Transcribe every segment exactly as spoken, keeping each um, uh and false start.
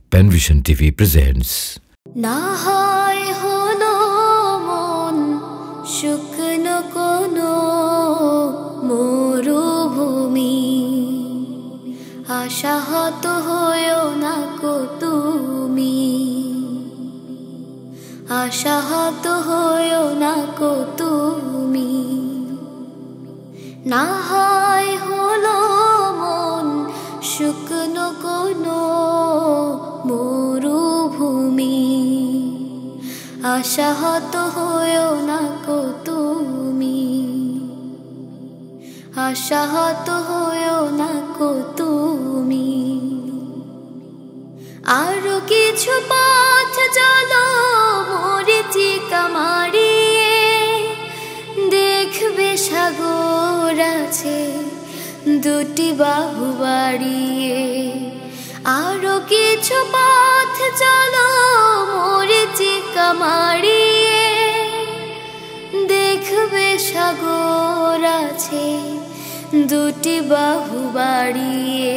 Penvision T V presents. না হয় হলো মন শুকনো কোনো মরুভূমি, আশাহত হয়েও না কো তুমি, আশাহত হয়েও না কো তুমি। না হয় হলো মন শুকনো কোনো মরুভূমি, আশাহত হয়েও না কো তুমি, আশাহত হয়েও না কো তুমি। আরো কিছু পথ চলো মরীচিকা মারিয়ে, দেখবে সাগর আছে দুটি বাহু বাড়িয়ে। আরো কিছু পথ চলো মরীচিকা মারিয়ে, দেখবে সাগর আছে দুটি বাহু বাড়িয়ে।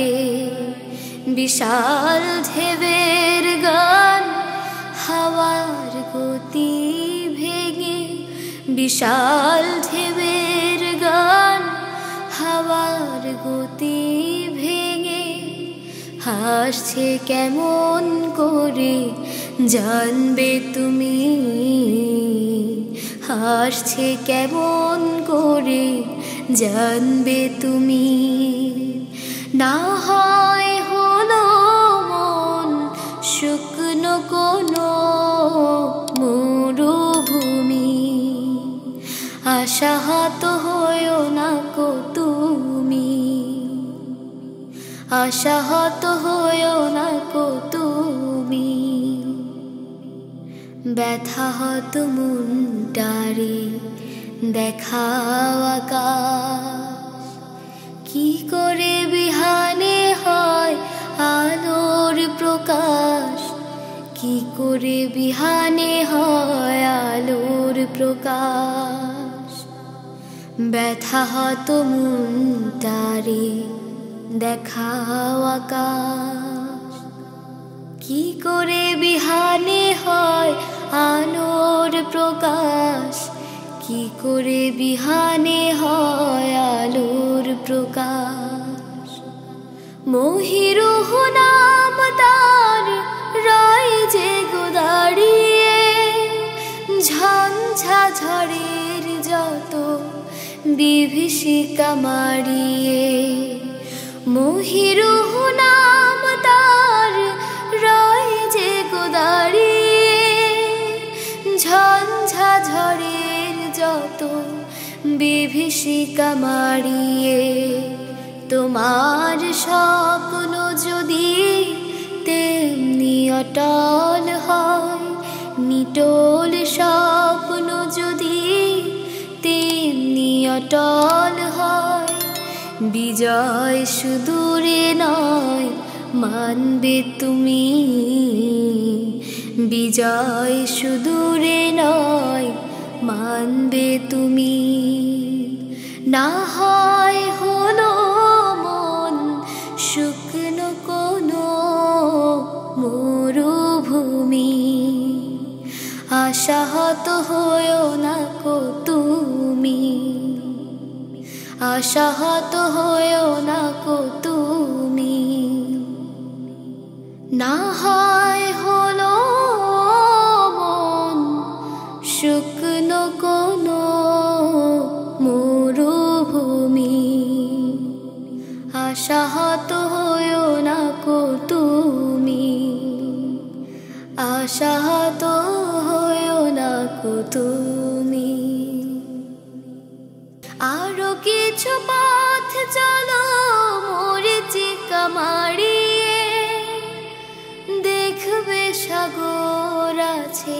বিশাল ঢেউয়ের গান হাওয়ার গতি ভেঙে, বিশাল ঢেউয়ের গান হাওয়ার গতি ভেঙে। হাসছে কেমন করে জানবে তুমি, হাসছে কেমন করে জানবে তুমি। না হয় হলো মন শুকনো কোনো মরুভূমি, আশাহত হয়েও না কো তুমি, আশাহত হয়েও না কো তুমি। ব্যথাহত মনটারে দেখাও আকাশ, কি করে বিহানে হয় আলোর প্রকাশ, কি করে বিহানে হয় আলোর প্রকাশ। ব্যথাহত মনটারে দেখাও আকাশ, কি করে বিহানে হয় আলোর প্রকাশ, কি করে বিহানে হয় আলোর প্রকাশ। মহিরুহ নাম তার রয় যে গো দাঁড়িয়ে, ঝঞ্ঝা ঝড়ের যত বিভীষিকা মারিয়ে। মহিরুহ নাম তার রয় যে গো দাঁড়িয়ে, ঝঞ্ঝা ঝড়ের যত বিভীষিকা মারিয়ে। তোমার স্বপ্ন যদি তেমনি অটল হয়, নিটোল স্বপ্ন যদি তেমনি অটল হয়। বিজয় সুদূরে নয় মানবে তুমি, বিজয় সুদূরে নয় মানবে তুমি। না হয় হলো মন শুকনো কোনো মরুভূমি, আশাহত হয়েও না কো তুমি, আশাহত হয়েও না কো তুমি। না হয় হলো মন শুকনো কোনো মরুভূমি, আশাহত হয়েও না কো তুমি, আশাহত হয়েও না কো তুমি। আরো কিছু পথ চলো মরীচিকা মারিয়ে, দেখবে সাগর আছে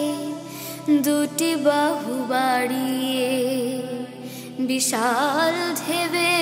দুটি বাহু বাড়িয়ে। বিশাল ঢেউয়ের